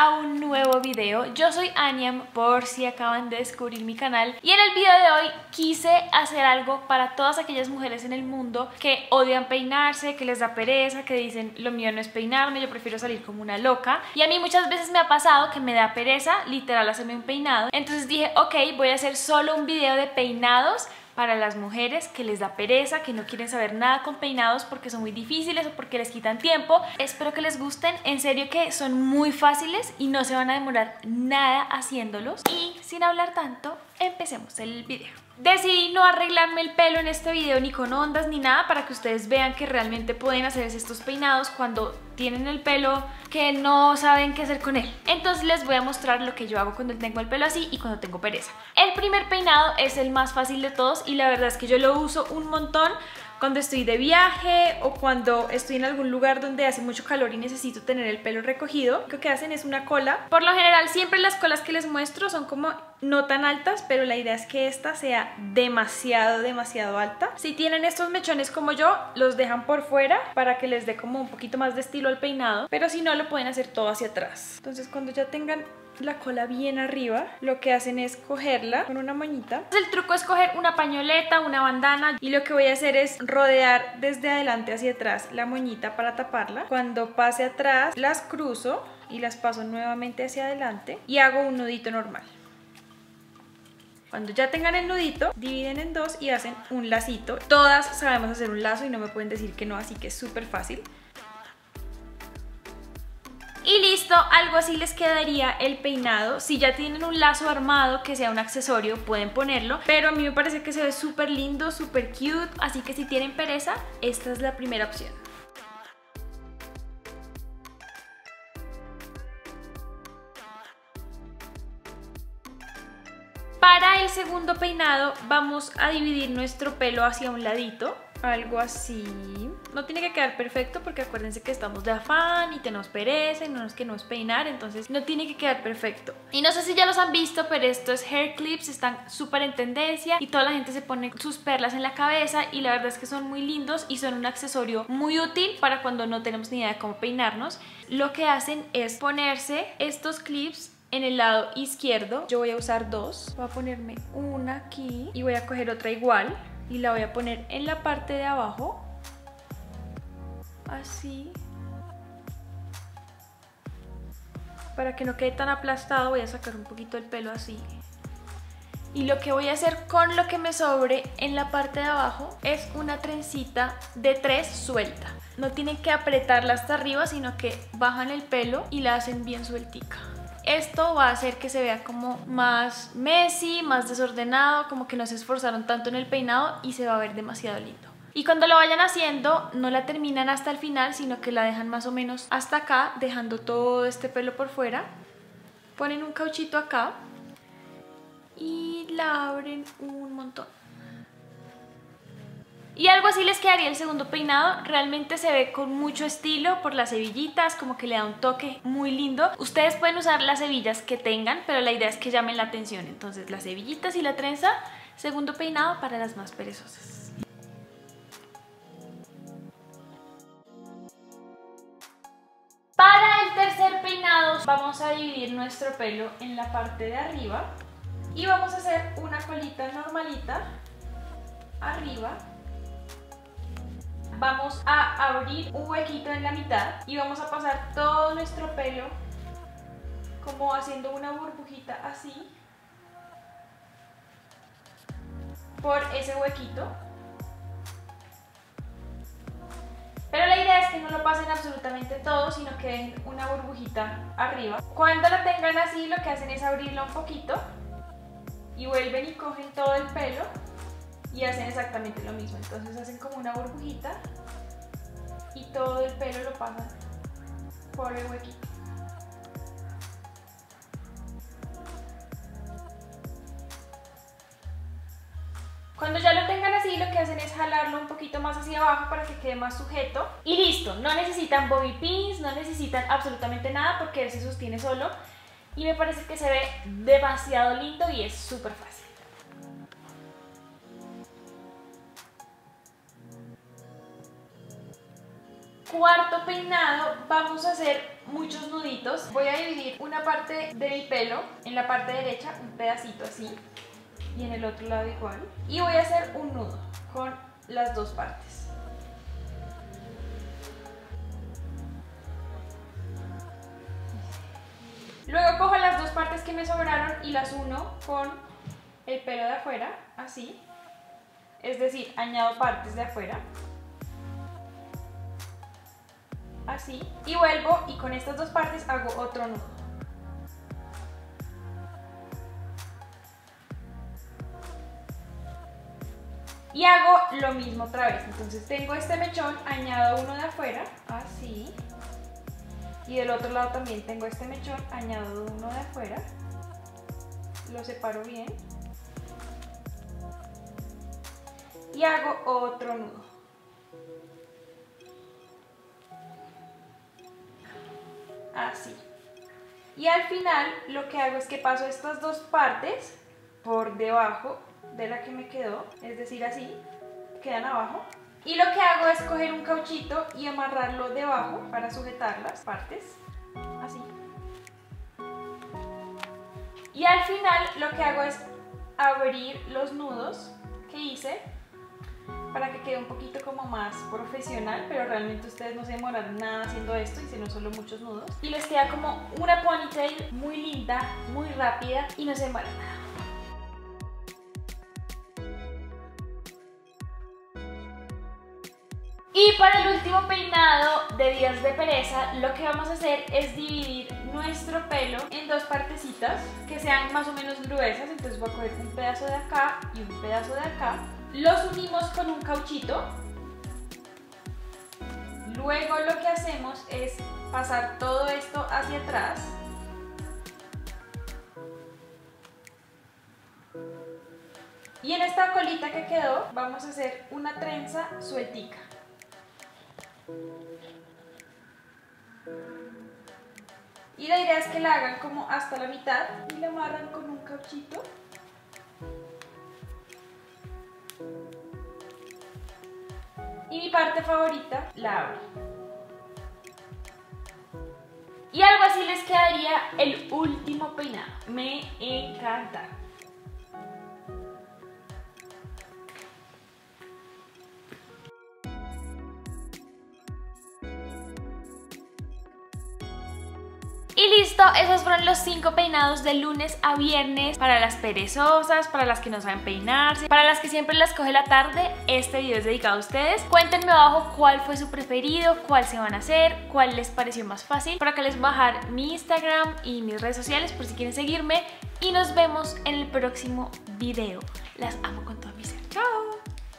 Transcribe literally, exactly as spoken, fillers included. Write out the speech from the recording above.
a un nuevo video. Yo soy Aniam, por si acaban de descubrir mi canal, y en el video de hoy quise hacer algo para todas aquellas mujeres en el mundo que odian peinarse, que les da pereza, que dicen lo mío no es peinarme, yo prefiero salir como una loca. Y a mí muchas veces me ha pasado que me da pereza literal hacerme un peinado. Entonces dije, ok, voy a hacer solo un video de peinados para las mujeres que les da pereza, que no quieren saber nada con peinados porque son muy difíciles o porque les quitan tiempo. Espero que les gusten, en serio que son muy fáciles y no se van a demorar nada haciéndolos. Y sin hablar tanto, empecemos el video. Decidí no arreglarme el pelo en este video ni con ondas ni nada, para que ustedes vean que realmente pueden hacerse estos peinados cuando tienen el pelo que no saben qué hacer con él. Entonces les voy a mostrar lo que yo hago cuando tengo el pelo así y cuando tengo pereza. El primer peinado es el más fácil de todos y la verdad es que yo lo uso un montón cuando estoy de viaje o cuando estoy en algún lugar donde hace mucho calor y necesito tener el pelo recogido. Lo que hacen es una cola. Por lo general siempre las colas que les muestro son como no tan altas, pero la idea es que esta sea demasiado, demasiado alta. Si tienen estos mechones como yo, los dejan por fuera para que les dé como un poquito más de estilo al peinado, pero si no, lo pueden hacer todo hacia atrás. Entonces cuando ya tengan la cola bien arriba, lo que hacen es cogerla con una moñita. El truco es coger una pañoleta, una bandana, y lo que voy a hacer es rodear desde adelante hacia atrás la moñita para taparla. Cuando pase atrás, las cruzo y las paso nuevamente hacia adelante y hago un nudito normal. Cuando ya tengan el nudito, dividen en dos y hacen un lacito. Todas sabemos hacer un lazo y no me pueden decir que no, así que es súper fácil. Y listo, algo así les quedaría el peinado. Si ya tienen un lazo armado que sea un accesorio, pueden ponerlo, pero a mí me parece que se ve súper lindo, súper cute, así que si tienen pereza, esta es la primera opción. Para el segundo peinado vamos a dividir nuestro pelo hacia un ladito, algo así. No tiene que quedar perfecto porque acuérdense que estamos de afán y tenemos pereza y no nos queremos peinar, entonces no tiene que quedar perfecto. Y no sé si ya los han visto, pero estos hair clips están súper en tendencia y toda la gente se pone sus perlas en la cabeza, y la verdad es que son muy lindos y son un accesorio muy útil para cuando no tenemos ni idea de cómo peinarnos. Lo que hacen es ponerse estos clips en el lado izquierdo. Yo voy a usar dos. Voy a ponerme una aquí y voy a coger otra igual y la voy a poner en la parte de abajo, así, para que no quede tan aplastado. Voy a sacar un poquito el pelo así, y lo que voy a hacer con lo que me sobre en la parte de abajo es una trencita de tres suelta. No tienen que apretarla hasta arriba, sino que bajan el pelo y la hacen bien sueltica. Esto va a hacer que se vea como más messy, más desordenado, como que no se esforzaron tanto en el peinado y se va a ver demasiado lindo. Y cuando lo vayan haciendo, no la terminan hasta el final, sino que la dejan más o menos hasta acá, dejando todo este pelo por fuera. Ponen un cauchito acá y la abren un montón. Y algo así les quedaría el segundo peinado. Realmente se ve con mucho estilo por las hebillitas, como que le da un toque muy lindo. Ustedes pueden usar las hebillas que tengan, pero la idea es que llamen la atención. Entonces las hebillitas y la trenza, segundo peinado para las más perezosas. Para el tercer peinado vamos a dividir nuestro pelo en la parte de arriba y vamos a hacer una colita normalita arriba. Vamos a abrir un huequito en la mitad y vamos a pasar todo nuestro pelo como haciendo una burbujita así por ese huequito. Pero la idea es que no lo pasen absolutamente todo, sino que den una burbujita arriba. Cuando la tengan así, lo que hacen es abrirla un poquito y vuelven y cogen todo el pelo y hacen exactamente lo mismo. Entonces hacen como una burbujita y todo el pelo lo pasan por el huequito. Cuando ya lo tengan así, lo que hacen es jalarlo un poquito más hacia abajo para que quede más sujeto. Y listo, no necesitan bobby pins, no necesitan absolutamente nada porque él se sostiene solo. Y me parece que se ve demasiado lindo y es súper fácil. Cuarto peinado, vamos a hacer muchos nuditos. Voy a dividir una parte de mi pelo en la parte derecha, un pedacito así, y en el otro lado igual. Y voy a hacer un nudo con las dos partes. Luego cojo las dos partes que me sobraron y las uno con el pelo de afuera, así. Es decir, añado partes de afuera. Así. Y vuelvo y con estas dos partes hago otro nudo. Y hago lo mismo otra vez. Entonces tengo este mechón, añado uno de afuera, así. Y del otro lado también tengo este mechón, añado uno de afuera, lo separo bien y hago otro nudo. Así. Y al final lo que hago es que paso estas dos partes por debajo de la que me quedó, es decir, así, quedan abajo. Y lo que hago es coger un cauchito y amarrarlo debajo para sujetar las partes, así. Y al final lo que hago es abrir los nudos que hice para que quede un poquito como más profesional, pero realmente ustedes no se demoran nada haciendo esto, hicieron solo muchos nudos. Y les queda como una ponytail muy linda, muy rápida y no se demoran nada. Y para el último peinado de días de pereza, lo que vamos a hacer es dividir nuestro pelo en dos partecitas que sean más o menos gruesas. Entonces voy a coger un pedazo de acá y un pedazo de acá. Los unimos con un cauchito. Luego lo que hacemos es pasar todo esto hacia atrás. Y en esta colita que quedó vamos a hacer una trenza sueltica. Y la idea es que la hagan como hasta la mitad y la amarran con un cauchito. Y mi parte favorita, la abro. Y algo así les quedaría el último peinado. Me encanta. Y listo, esos fueron los cinco peinados de lunes a viernes para las perezosas, para las que no saben peinarse, para las que siempre las coge la tarde. Este video es dedicado a ustedes. Cuéntenme abajo cuál fue su preferido, cuál se van a hacer, cuál les pareció más fácil. Por acá les voy a dejar mi Instagram y mis redes sociales por si quieren seguirme. Y nos vemos en el próximo video. Las amo con todo mi ser. ¡Chao!